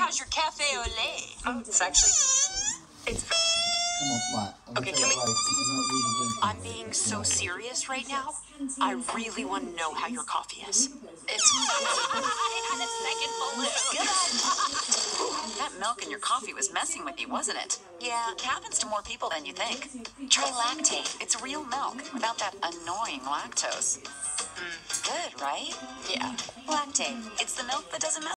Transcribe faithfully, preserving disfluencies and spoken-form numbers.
how's your cafe au lait? Oh, it's actually... It's... Come on, what? Okay, can we... I'm being so serious right now. I really want to know how your coffee is. It's... I had a second balloon. That milk in your coffee was messing with you, wasn't it? Yeah, it happens to more people than you think. Try Lactaid. It's real milk without that annoying lactose. Mm. Good, right? Yeah. Lactaid. It's the milk that doesn't mess